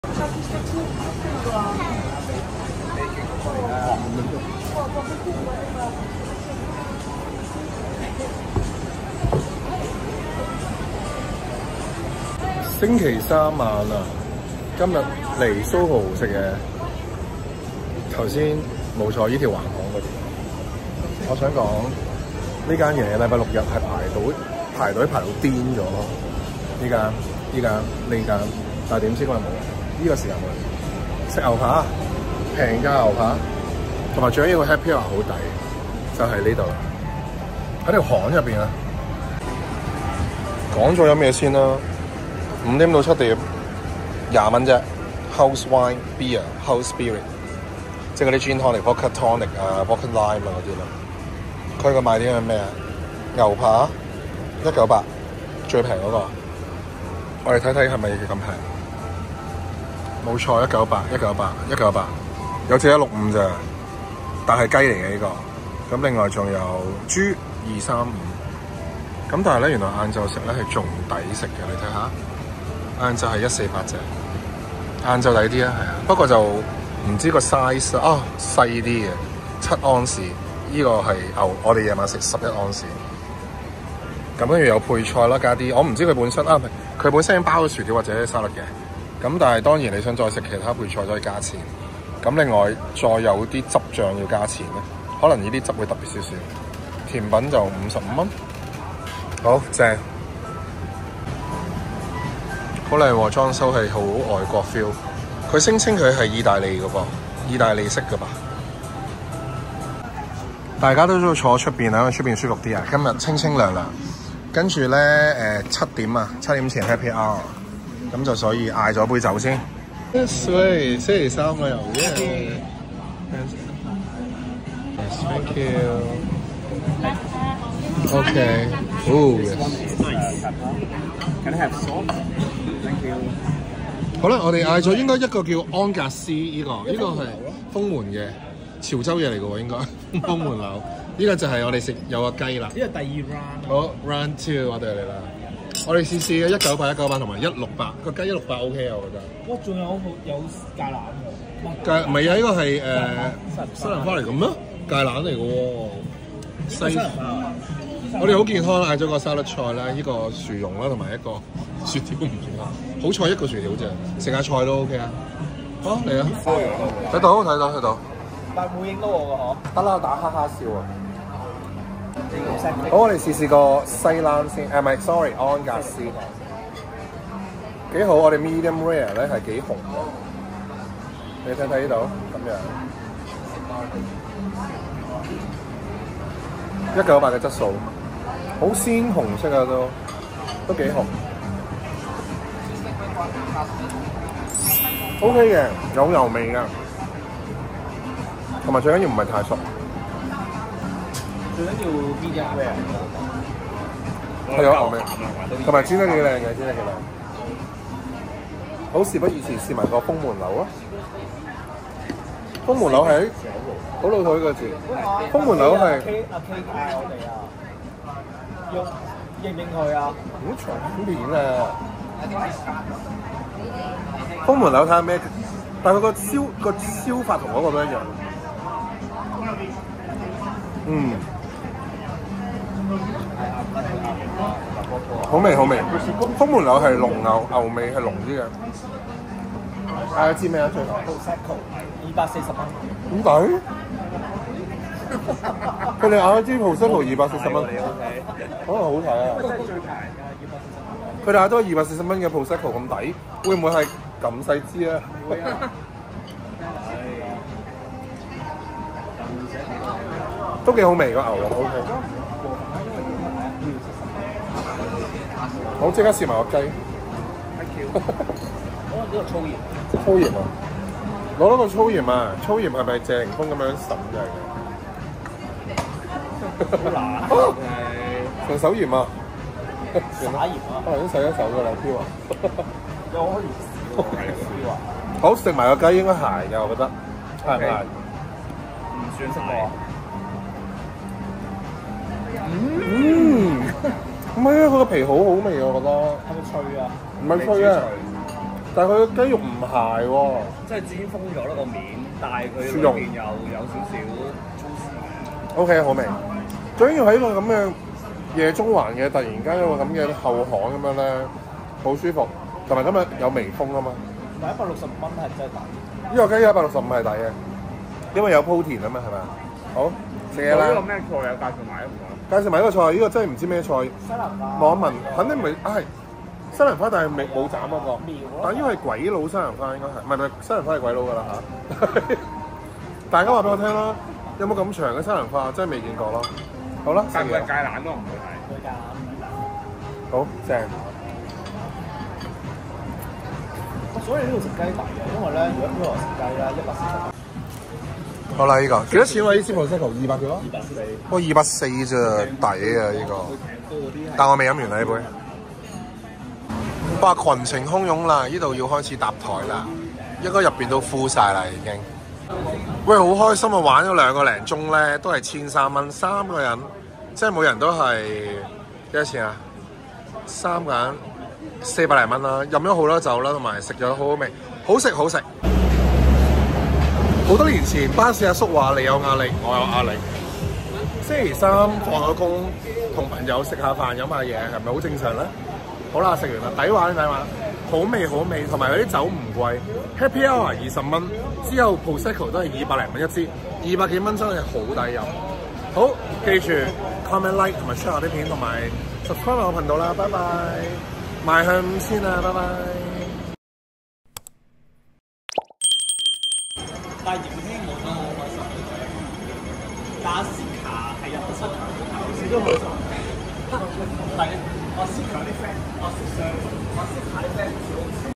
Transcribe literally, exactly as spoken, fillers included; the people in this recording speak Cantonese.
星期三晚啊，今日嚟蘇豪食嘢。頭先冇錯，呢條橫巷嗰邊。我想講呢間嘢禮拜六日係排隊排隊排到癲咗咯。呢間呢間呢間，但係點知今日冇？呢個時間冇。食牛扒，平價牛扒，同埋最緊要個 happy hour好抵，就係呢度喺條巷入邊啊。講咗飲嘢先啦。五點到七點，廿蚊啫。House wine beer, house spirit， 即係嗰啲 gin tonic、vodka tonic 啊、vodka lime 啊嗰啲咯。佢個賣點係咩啊？牛扒一九八，最平嗰個。我哋睇睇係咪咁平？冇錯，一九八，一九八，一九八，有隻一六五咋，但係雞嚟嘅呢個。咁另外仲有豬二三五。咁但係咧，原來晏晝食咧係仲抵食嘅，你睇下。晏晝係一四八隻，晏晝抵啲啊，係啊，不過就唔知個 size 啊，細啲嘅七盎司，呢個係牛，我哋夜晚食十一盎司。咁跟住有配菜啦，加啲我唔知佢本身啊，佢本身已經包咗薯條或者沙律嘅。咁但係當然你想再食其他配菜再加錢。咁另外再有啲汁醬要加錢咧，可能呢啲汁會特別少少。甜品就五十五蚊，好正。好靚喎，裝修係好外國 feel。佢聲稱佢係意大利嘅噃，意大利式嘅吧。大家都都坐出邊啊，因為出邊舒服啲啊。今日清清涼涼，跟住咧誒七點啊，七點前 happy hour， 咁就所以嗌咗杯酒先。喂，星期三啊又耶 ！Yes, thank you. Okay. Oh yes. Can I have salt? 好啦，我哋嗌咗應該一個叫安格斯呢、這個，呢、這個係豐門嘅潮州嘢嚟嘅喎，應該豐門樓。呢個就係我哋食有個雞啦。呢個第二 round。好 round two， 我哋嚟啦。我哋試試嘅一九八、一九八同埋一六八，個雞一六八 OK 啊，我覺得。哇，仲有有芥蘭㗎。芥唔係啊，呢、這個係誒西蘭花嚟嘅咩？芥蘭嚟嘅喎。西我哋好健康，嗌咗個沙律菜啦，呢、這個薯蓉啦，同埋一個雪條唔算啦。好彩一個薯條啫，食下菜都 OK 啊。好嚟啊！睇到睇到睇到。 但係冇影到我㗎嗬。 得啦，打哈哈笑啊！好，我哋試試個西冷先。誒唔係 ，sorry， 安格斯。幾好，我哋 medium rare 咧係幾紅嘅。你睇睇呢度咁樣。一九八嘅質素，好鮮紅色啊都，都幾紅。O K 嘅，有油味㗎，同埋最緊要唔係太熟。 最緊要 medium rare。 係有牛味，同埋煎得幾靚嘅，煎得幾靚。好，事不宜遲，試埋個豐門樓啊！豐門樓係好老土呢個字。豐門樓係阿 K 阿 K 嗌我哋啊，要認唔認佢啊？ 好長片啊！豐門樓睇下咩？但係佢個燒個燒法同嗰個都一樣。嗯，好味好味。豐門樓係濃牛牛味係濃啲嘅。大家知咩啊？最後二百四十蚊。 點抵？佢哋嗌一支 Prosecco 二百四十蚊，可能好睇啊！ 真係最平㗎，二百四十蚊。 佢哋嗌多二百四十蚊嘅 Prosecco 咁抵，會唔會係咁細支啊？會啊！都幾好味個牛肉 ，O K。好，即刻試埋個雞。 我呢個粗鹽。 粗鹽啊！攞多個粗鹽啊！粗鹽係咪謝霆鋒咁樣審嘅？ 好難。 成手鹽啊！ 灑鹽啊！ 我頭先洗咗手㗎啦，飄啊！ 有可以燒燒啊！ 好，食埋個雞應該鹹嘅，我覺得鹹唔鹹？ 唔算食過。 嗯，唔係啊，佢個皮好好味啊，我覺得。 係咪脆啊？ 唔係脆啊， 但係佢嘅雞肉唔鞋喎， 即係煎封咗啦個面，但係佢豬肉裏邊又有少少 juicy 嘅。 O K 好味。最緊要喺個咁嘅夜中環嘅，突然間有個咁嘅後巷咁樣咧，好舒服，同埋今日有微風啊嘛。 唔係一百六十蚊係真係抵。 呢個雞一百六十五係抵嘅，因為有鋪田啊嘛，係咪啊？好食嘢啦。 呢個咩菜有介紹埋啊？唔該。 介紹埋呢個菜，呢、呢個真係唔知咩菜。 西蘭花。 望一聞，肯定唔係啊係西蘭花，但係未冇斬嗰個。但因為鬼佬西蘭花應該係，唔係唔係西蘭花係鬼佬㗎啦嚇。大家話俾我聽啦，有冇咁長嘅西蘭花？真係未見過咯。好啦， 但係芥蘭都唔會係。會㗎。 好正。 所以呢度食雞抵嘅，因為咧，如果呢度食雞咧，一百四十。 好啦，呢、呢個幾多錢喎？呢支 Prosecco 二百幾多？ 二百四。 哇，二百四啫，抵啊！呢、呢個。但我未飲完呢杯。哇！群情洶湧啦，呢度要開始搭台啦，應該入邊都 full 晒啦已經。喂，好開心啊！玩咗兩個零鐘咧，都係千三蚊，三個人，即係每人都係幾多錢啊？三個人四百零蚊啦，飲咗好多酒啦，同埋食咗好好味，好食好食。好多年前，巴士阿叔話你有壓力，我有壓力。星期三放咗工，同朋友食下飯飲下嘢，係咪好正常咧？好啦，食完啦，抵玩抵玩，好味好味，同埋嗰啲酒唔貴 ，Happy Hour 二十蚊，之後 Prosecco 都係二百零蚊一支，二百幾蚊真係好抵飲。好，記住 comment like 同埋 share 我啲片，同埋 subscribe 我頻道啦，拜拜，邁向五千啊，拜拜。 但係迎希望都好開心，打斯卡係入咗七強，好似都好爽。但係我斯卡啲 friend，我識上，我識下啲 friend。